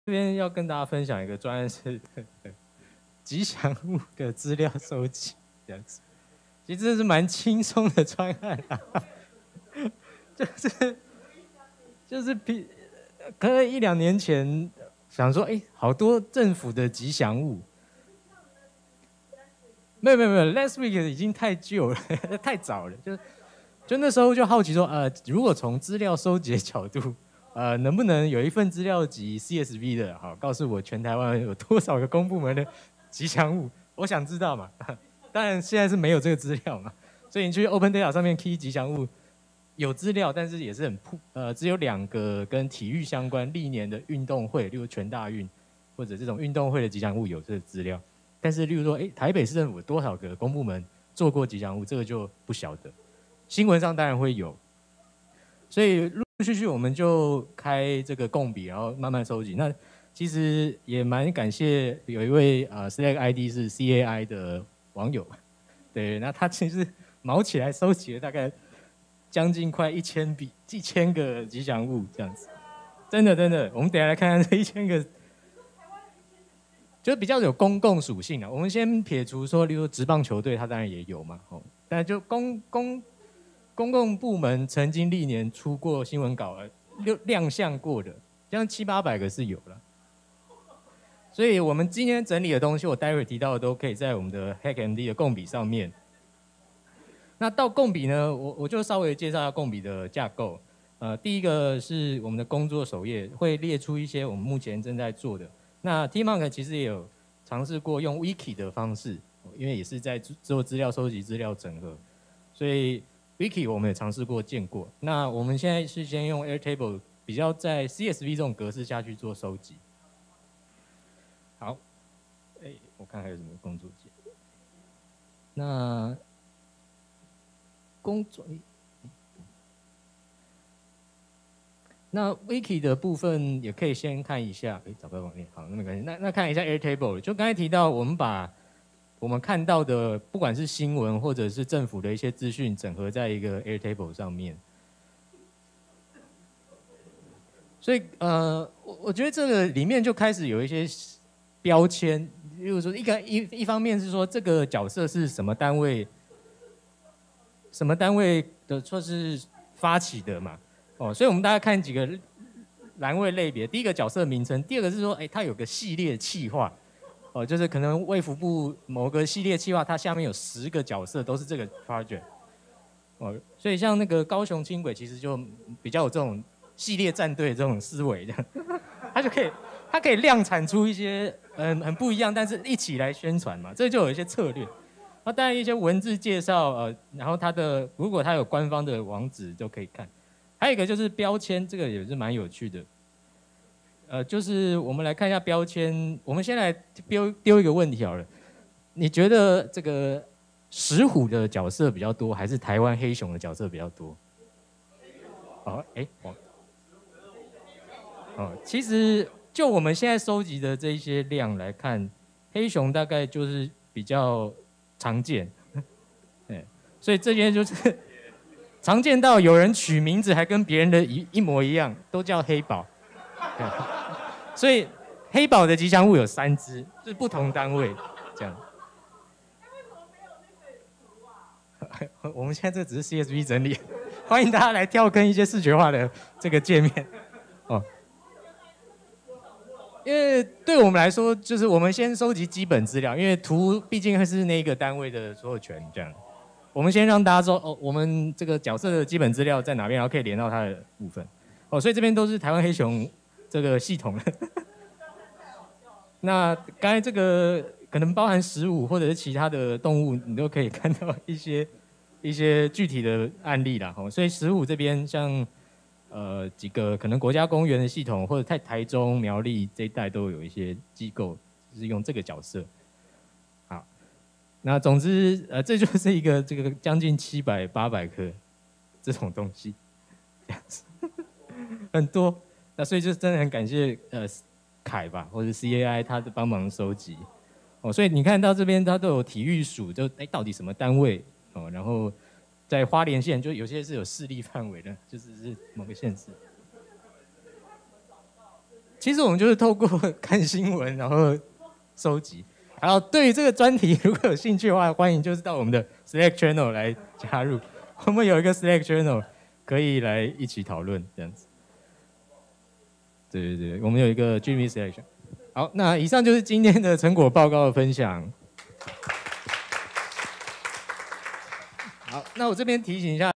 这边要跟大家分享一个专案是吉祥物的资料收集，这样子。其实这是蛮轻松的专案啊，就是可能1、2年前想说，好多政府的吉祥物。没有，Last Week 已经太旧了，太早了，就那时候就好奇说，如果从资料收集的角度，能不能有一份资料集 CSV 的，好，告诉我全台湾有多少个公部门的吉祥物？我想知道嘛。当然现在是没有这个资料嘛，所以你去 Open Data 上面 key 吉祥物，有资料，但是也是只有2个跟体育相关历年的运动会，例如全大运或者这种运动会的吉祥物有这个资料。但是例如说，台北市政府有多少个公部门做过吉祥物，这个就不晓得。新闻上当然会有，所以陆陆续续我们就开这个共笔，然后慢慢收集。那其实也蛮感谢有一位Slack ID 是 CAI 的网友，对，那他其实毛起来收集了大概将近快1000个吉祥物这样子，真的，我们等一下来看看这1000个。就比较有公共属性啊。我们先撇除说，例如职棒球队，它当然也有嘛，但就公共部门曾经历年出过新闻稿亮相过的，这样700-800个是有了。所以我们今天整理的东西，我待会提到的都可以在我们的 HackMD 的共笔上面。那到共笔呢，我就稍微介绍一下共笔的架构。第一个是我们的工作首页会列出一些我们目前正在做的。那 TMonk 其实也有尝试过用 Wiki 的方式，因为也是在做资料收集、资料整合，所以 Wiki 我们也尝试过见过。那我们现在是先用 Airtable 比较在 CSV 这种格式下去做收集。好，我看还有什么工作键。那工作。那 Wiki 的部分也可以先看一下，找不到网页，好，那没关系。那看一下 Airtable， 就刚才提到，我们把我们看到的，不管是新闻或者是政府的一些资讯，整合在一个 Airtable 上面。所以我觉得这个里面就开始有一些标签，例如说一方面是说这个角色是什么单位的，说是发起的嘛。所以我们大家看几个栏位类别，第一个角色名称，第二个是说，它有个系列企划，就是可能卫福部某个系列企划，它下面有10个角色都是这个 project，所以像那个高雄轻轨其实就比较有这种系列战队这种思维的，它可以量产出一些很不一样，但是一起来宣传嘛，这就有一些策略。那当然一些文字介绍，然后如果它有官方的网址都可以看。还有一个就是标签，这个也是蛮有趣的。就是我们来看一下标签，我们先来丢一个问题好了，你觉得这个石虎的角色比较多，还是台湾黑熊的角色比较多？其实就我们现在收集的这一些量来看，黑熊大概就是比较常见，对，所以这边就是。常见到有人取名字还跟别人的一模一样，都叫黑宝。所以黑宝的吉祥物有3只，是不同单位这样。我们现在这只是 CSV 整理，欢迎大家来跳坑一些视觉化的这个界面。因为对我们来说，就是我们先收集基本资料，因为图毕竟是那个单位的所有权这样。我们先让大家说，我们这个角色的基本资料在哪边，然后可以连到它的部分。所以这边都是台湾黑熊这个系统的。那刚才这个可能包含15或者是其他的动物，你都可以看到一些具体的案例啦。所以15这边像几个可能国家公园的系统，或者台中、苗栗这一带都有一些机构就是用这个角色。那总之，这就是一个这个将近700-800颗这种东西，这样子很多。那所以就真的很感谢凯吧，或者 CAI 他的帮忙收集。所以你看到这边它都有体育署，就到底什么单位然后在花莲县就有些是有势力范围的，就是某个县市。 其实我们就是透过看新闻，然后收集。然后对于这个专题如果有兴趣的话，欢迎就是到我们的 Slack channel 来加入。我们有一个 Slack channel 可以来一起讨论这样子。对对对，我们有一个 Jimmy Selection。好，那以上就是今天的成果报告的分享。好，那我这边提醒一下。